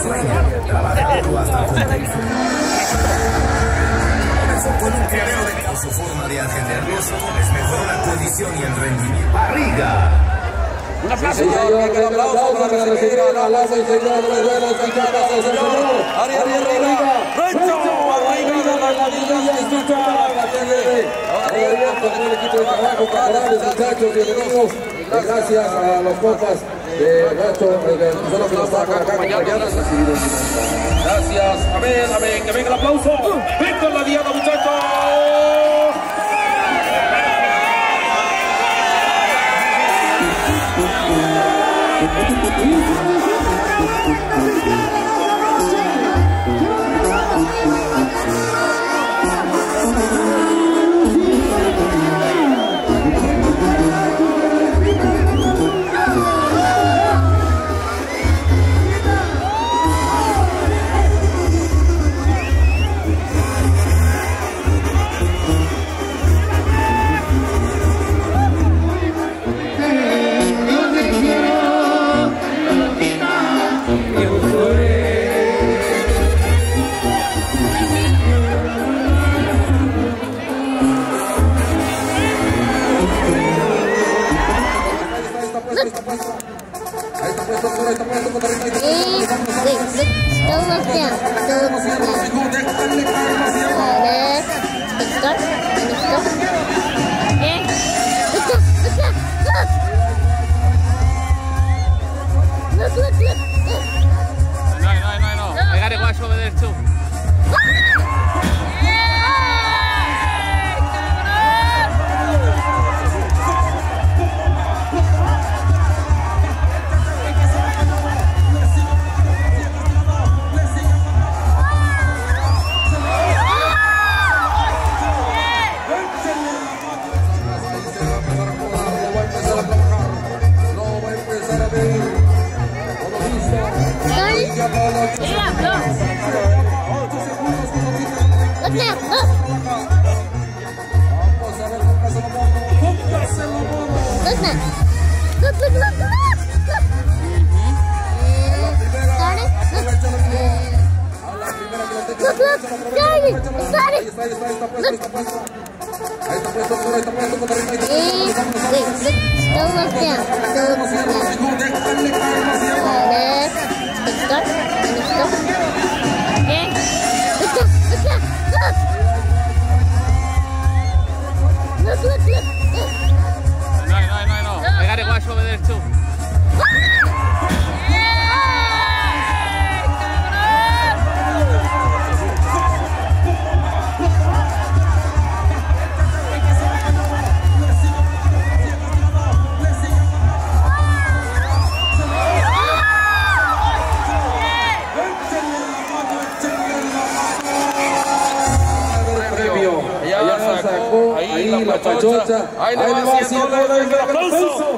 sueña, trabajando hasta el comenzó con un creo de que su forma de atenderlos les mejoró la condición y el rendimiento. ¡Barriga! Un aplauso, aplauso para recibir a la señor Ariel Barriga. ¡Recho! Barriga de la Ladilla Institucional. Con el equipo de trabajo, camaradas, muchachos, bienvenidos. Gracias a los compas de Nacho, que nos están acompañando. Gracias, amén, que venga el aplauso. ¡Ven con la diana, muchachos! Ahí la pachocha. Ahí le va haciendo el aplauso.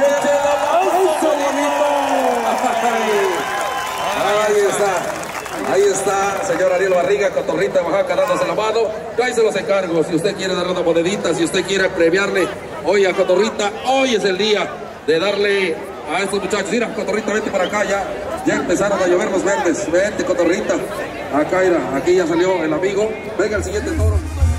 Ahí está, señor Ariel Barriga, Cotorrita, Oaxaca, dándose la mano. Yo ahí se los encargo. Si usted quiere darle una monedita, si usted quiere premiarle hoy a Cotorrita, hoy es el día de darle a estos muchachos. Mira, Cotorrita, vente para acá ya. Ya empezaron a llover los verdes. Vente, Cotorrita. Acá, mira, aquí ya salió el amigo. Venga el siguiente toro.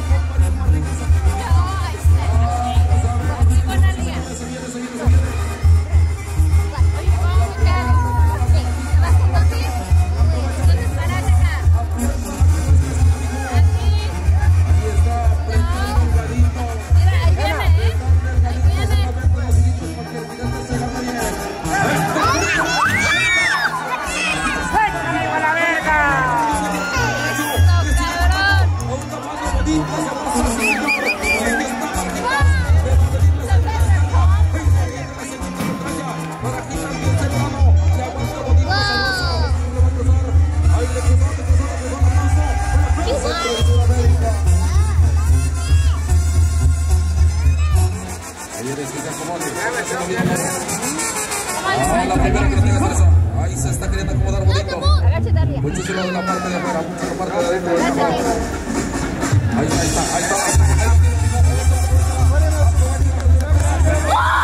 Ahí se está queriendo acomodar bonito. Muchísimo de la parte de afuera, mucho de la parte de adentro. Ahí está, ahí está.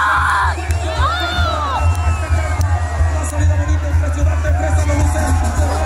La salida bonita, impresionante, presta los luces.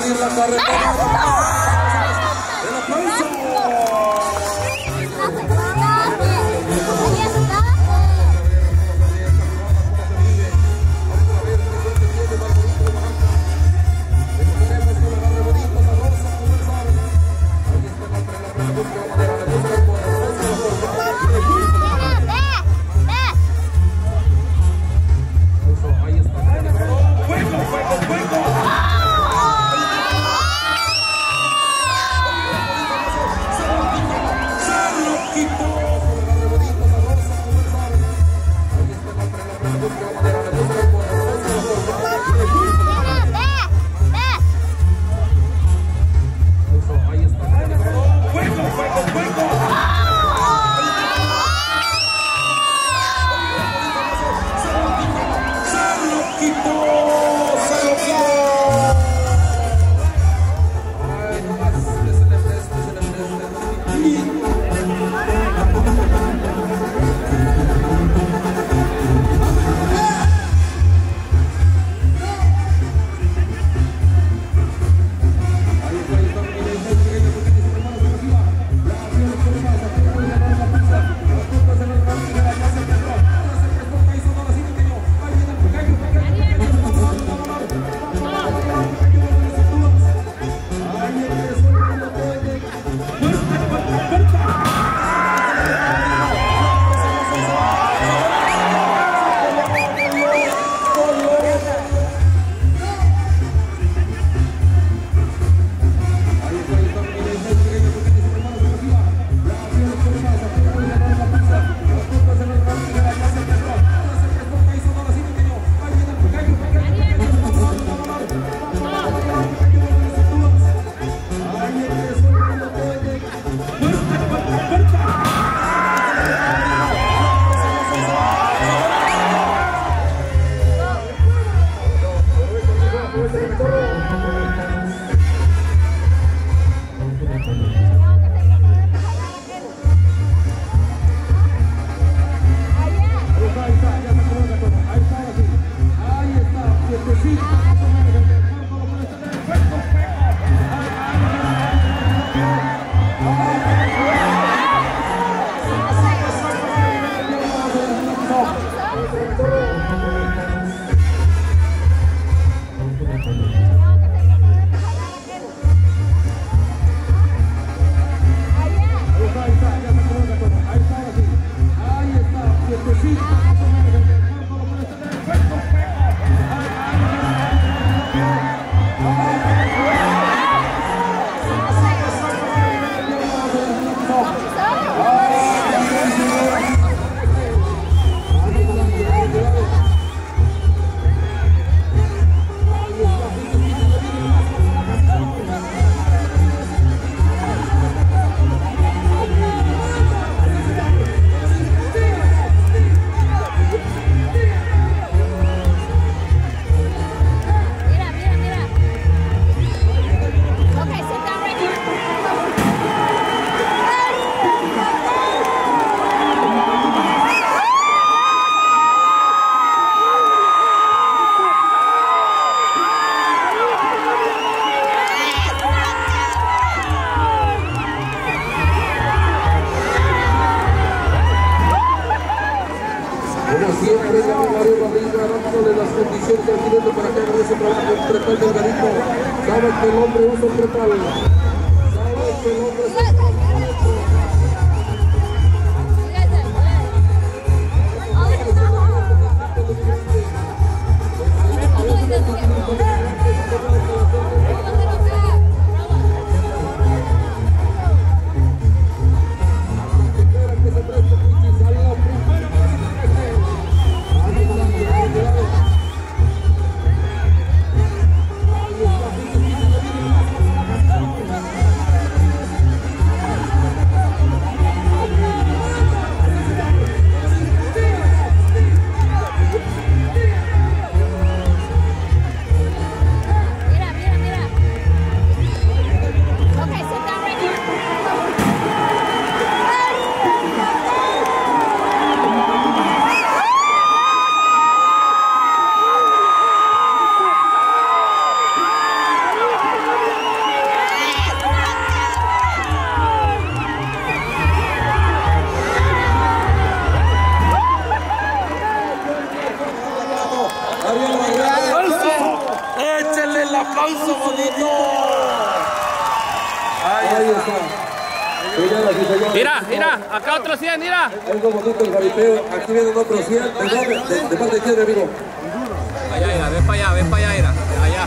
salir la carretera. ¡El aplauso! Las condiciones del jinete para que haga ese trabajo un pretal delgadito. Sabe que el hombre usa un pretal. Sabe que el hombre usa un pretal. aplauso bonito. Ahí está. Señoras y señores. Mira, acá otro 100, mira. Algo bonito el jaripeo. Aquí vienen otros 100. ¿De parte de quién, amigo? Allá, mira, ven para allá, mira. Allá.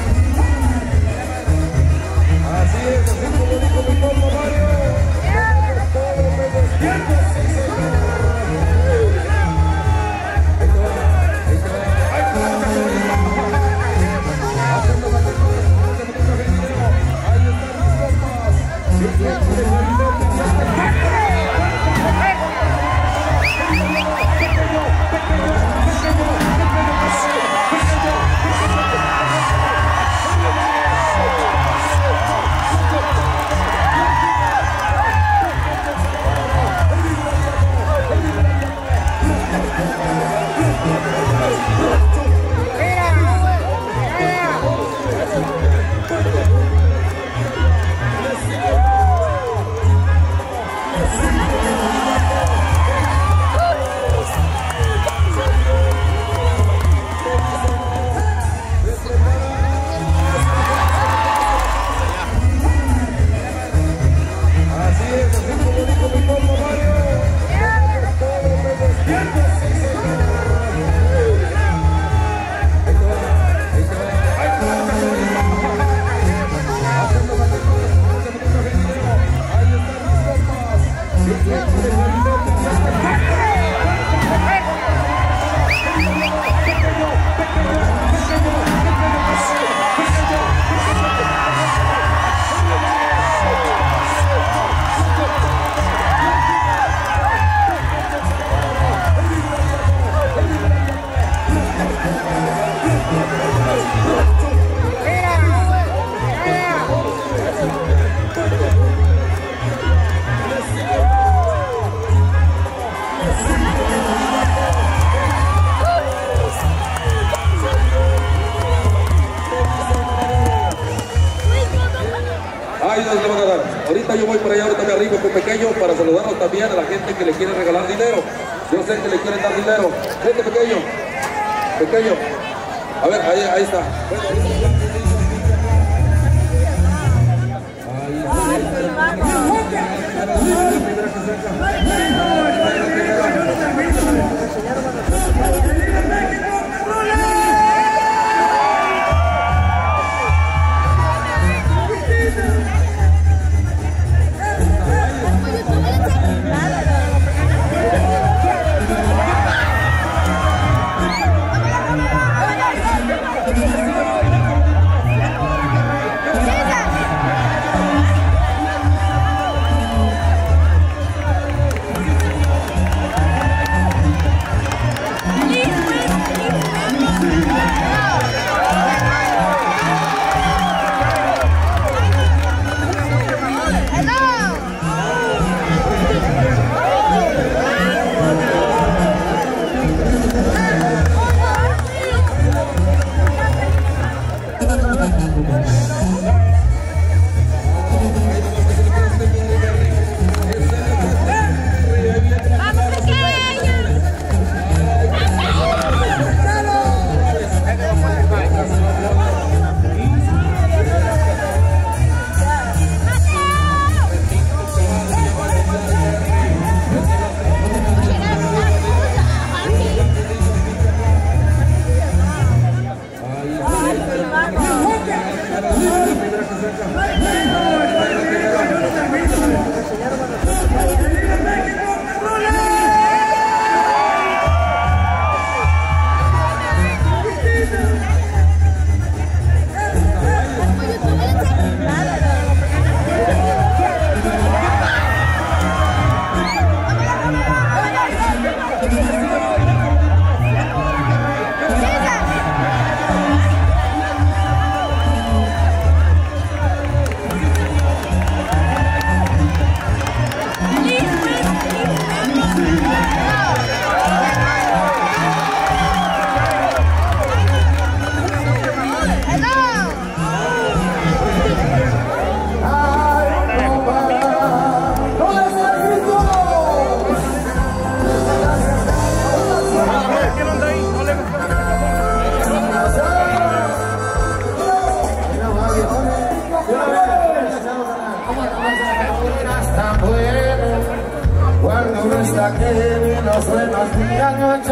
Así es, así como dijo mi compa Mario. Ahorita yo voy por allá, ahorita me arribo con Pequeño para saludarlos también a la gente que le quiere regalar dinero. Yo sé que le quieren dar dinero. Vente, Pequeño. Pequeño. A ver, ahí está.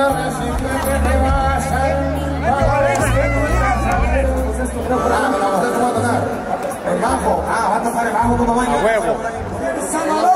señores, simplemente rebasan. El bajo, va a tocar el bajo como baño. A huevo.